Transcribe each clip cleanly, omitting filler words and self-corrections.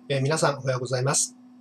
皆さんおはようございます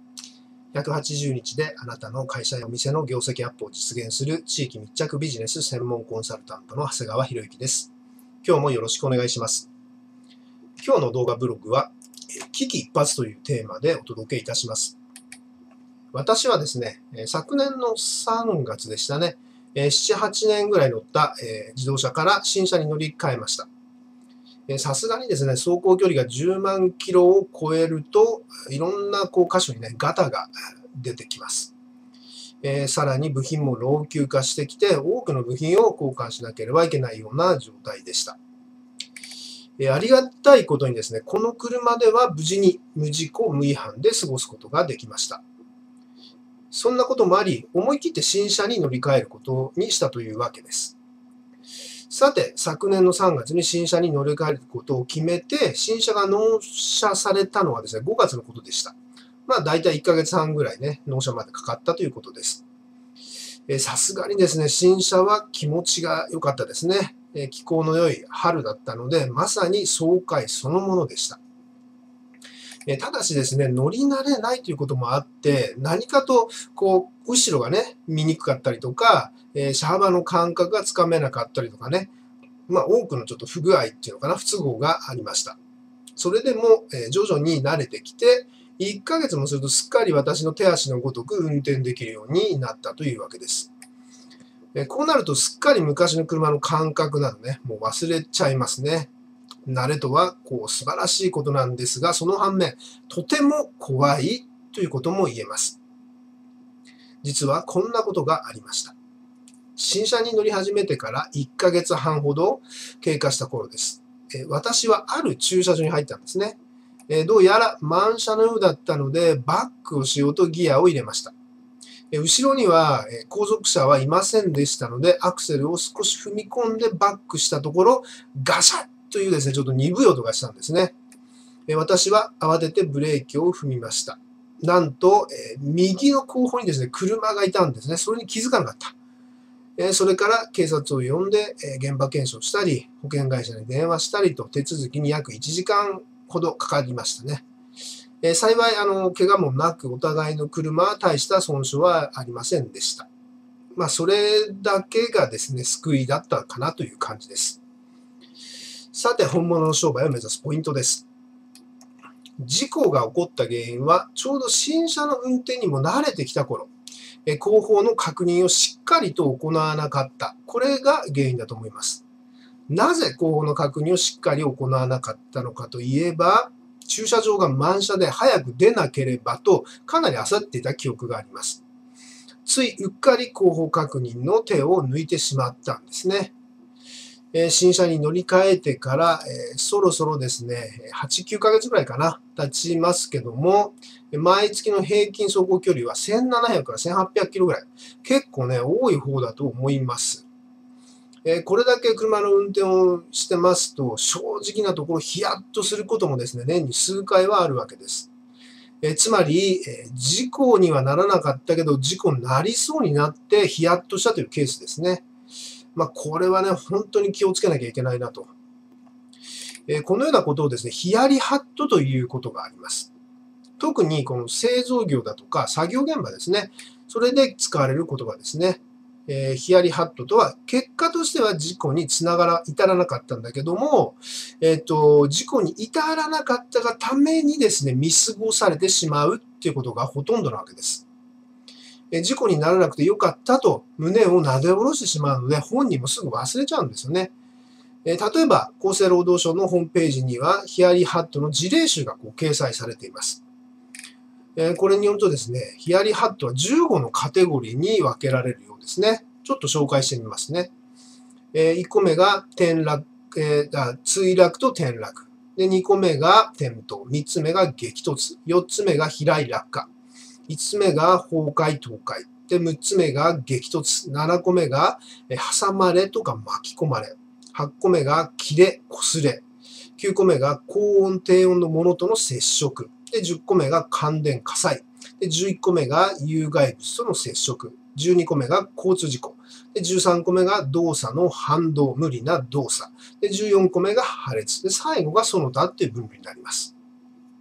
。180日であなたの会社やお店の業績アップを実現する地域密着ビジネス専門コンサルタントの長谷川博之です。今日もよろしくお願いします。今日の動画ブログは危機一髪というテーマでお届けいたします。私はですね、昨年の3月でしたね、7、8年ぐらい乗った自動車から新車に乗り換えました。さすがにですね、走行距離が10万キロを超えると、いろんな箇所にね、ガタが出てきます。さらに部品も老朽化してきて、多くの部品を交換しなければいけないような状態でした。ありがたいことにですね、この車では無事に無事故無違反で過ごすことができました。そんなこともあり、思い切って新車に乗り換えることにしたというわけです。さて、昨年の3月に新車に乗り換えることを決めて、新車が納車されたのはですね、5月のことでした。大体1ヶ月半ぐらいね、納車までかかったということです。さすがにですね、新車は気持ちが良かったですね。気候の良い春だったので、まさに爽快そのものでした。ただしですね、乗り慣れないということもあって、何かと後ろがね、見にくかったりとか、車幅の感覚がつかめなかったりとかね、多くのちょっと不具合っていうのかな、不都合がありました。それでも、徐々に慣れてきて、1ヶ月もするとすっかり私の手足のごとく運転できるようになったというわけです。こうなるとすっかり昔の車の感覚などね、もう忘れちゃいますね。慣れとは素晴らしいことなんですが、その反面、とても怖いということも言えます。実はこんなことがありました。新車に乗り始めてから1ヶ月半ほど経過した頃です。私はある駐車場に入ったんですね。どうやら満車のようだったので、バックをしようとギアを入れました。後ろには後続車はいませんでしたので、アクセルを少し踏み込んでバックしたところ、ガシャッというですね、ちょっと鈍い音がしたんですね。私は慌ててブレーキを踏みました。なんと、右の後方にですね、車がいたんですね。それに気づかなかった。それから警察を呼んで、現場検証したり、保険会社に電話したりと、手続きに約1時間ほどかかりましたね。幸い、怪我もなく、お互いの車は大した損傷はありませんでした。それだけがですね、救いだったかなという感じです。さて、本物の商売を目指すポイントです。事故が起こった原因は、ちょうど新車の運転にも慣れてきた頃、後方の確認をしっかりと行わなかった。これが原因だと思います。なぜ後方の確認をしっかり行わなかったのかといえば、駐車場が満車で早く出なければと、かなり焦っていた記憶があります。ついうっかり後方確認の手を抜いてしまったんですね。新車に乗り換えてから、そろそろですね、8、9ヶ月ぐらいかな、経ちますけども、毎月の平均走行距離は1700から1800キロぐらい。結構ね、多い方だと思います。これだけ車の運転をしてますと、正直なところヒヤッとすることもですね、年に数回はあるわけです。つまり、事故にはならなかったけど、事故になりそうになってヒヤッとしたというケースですね。これはね、本当に気をつけなきゃいけないなと。このようなことをですね、ヒヤリハットということがあります。特にこの製造業だとか作業現場ですね。それで使われる言葉ですね。ヒヤリハットとは、結果としては事故に至らなかったんだけども、事故に至らなかったがためにですね、見過ごされてしまうっていうことがほとんどなわけです。事故にならなくてよかったと胸をなで下ろしてしまうので、本人もすぐ忘れちゃうんですよね。例えば、厚生労働省のホームページには、ヒヤリハットの事例集が掲載されています。これによるとですね、ヒヤリハットは15のカテゴリーに分けられるようですね。ちょっと紹介してみますね。1個目が墜落と転落。で、2個目が転倒。3つ目が激突。4つ目が飛来落下。5つ目が崩壊倒壊。で、6つ目が激突。7個目が挟まれとか巻き込まれ。8個目が切れ、擦れ。9個目が高温低温のものとの接触。で、10個目が感電火災。で、11個目が有害物との接触。12個目が交通事故。で、13個目が動作の反動、無理な動作。で、14個目が破裂。で、最後がその他っていう分類になります。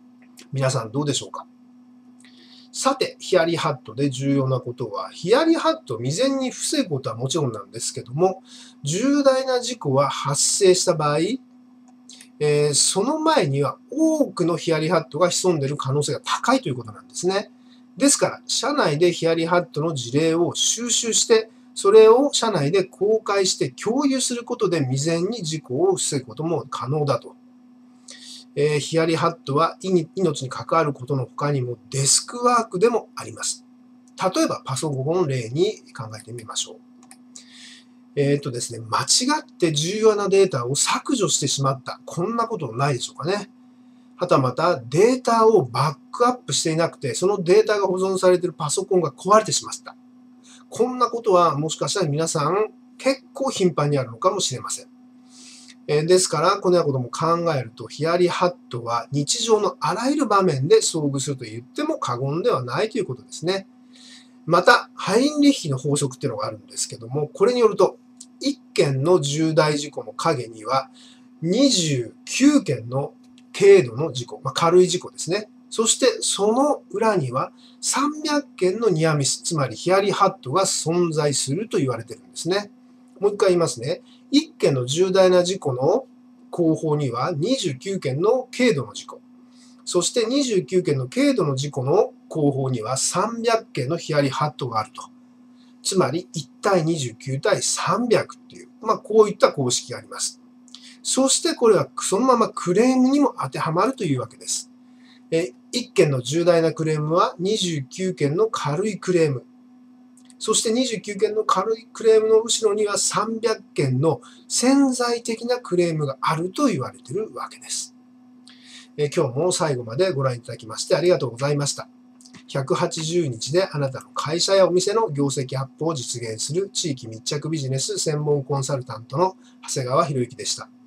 皆さんどうでしょうか。さて、ヒヤリハットで重要なことは、ヒヤリハットを未然に防ぐことはもちろんなんですけども、重大な事故が発生した場合、その前には多くのヒヤリハットが潜んでいる可能性が高いということなんですね。ですから、社内でヒヤリハットの事例を収集して、それを社内で公開して共有することで未然に事故を防ぐことも可能だと。ヒヤリハットは命に関わることの他にもデスクワークでもあります。例えばパソコンを例に考えてみましょう。ですね、間違って重要なデータを削除してしまった。こんなことないでしょうかね。はたまたデータをバックアップしていなくて、そのデータが保存されているパソコンが壊れてしまった。こんなことはもしかしたら皆さん結構頻繁にあるのかもしれません。ですから、このようなことも考えると、ヒヤリハットは日常のあらゆる場面で遭遇すると言っても過言ではないということですね。また、ハインリッヒの法則っていうのがあるんですけども、これによると、1件の重大事故の陰には、29件の軽度の事故、軽い事故ですね。そして、その裏には300件のニアミス、つまりヒヤリハットが存在すると言われているんですね。もう一回言いますね。1件の重大な事故の後方には29件の軽度の事故。そして29件の軽度の事故の後方には300件のヒヤリハットがあると。つまり1対29対300っていう、こういった公式があります。そしてこれはそのままクレームにも当てはまるというわけです。1件の重大なクレームは29件の軽いクレーム。そして29件の軽いクレームの後ろには300件の潜在的なクレームがあると言われているわけです。今日も最後までご覧いただきましてありがとうございました。180日であなたの会社やお店の業績アップを実現する地域密着ビジネス専門コンサルタントの長谷川博之でした。